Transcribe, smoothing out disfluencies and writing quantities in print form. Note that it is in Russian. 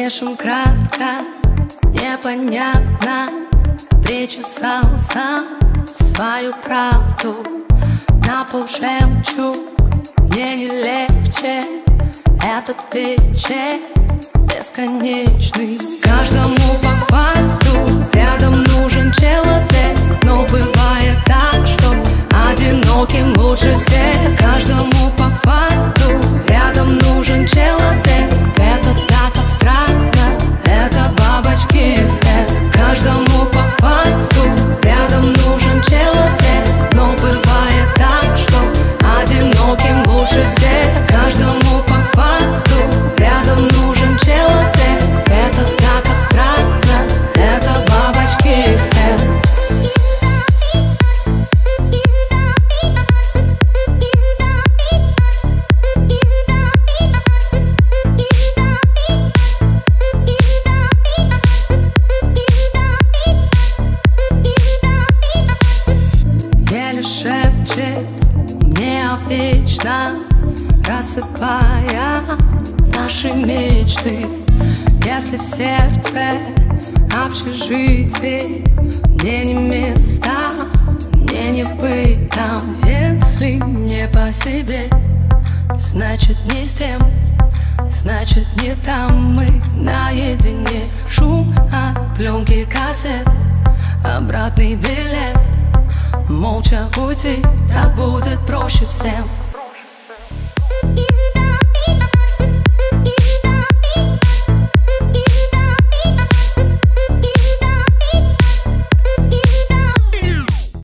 Слишком кратко, непонятно, причесал сам свою правду. На пол жемчуг, мне не легче. Этот вечер бесконечный. Каждому по факту рядом нужен человек, но бывает так, что одиноким лучше всех. Каждому по факту рядом нужен человек. Это так абстрактно, это бабочки эффект. Каждому по факту рядом нужен человек, но бывает так, что одиноким лучше всех. Каждому по факту рядом нужен человек. Это так абстрактно, это бабочки эффект. Еле шепчет мне о вечном, рассыпая наши мечты. Если в сердце общежитие, мне не места, мне не быть там. Если не по себе, значит не с тем, значит не там. Мы наедине, шум от пленки кассет, обратный билет. Молча уйти, так будет проще всем.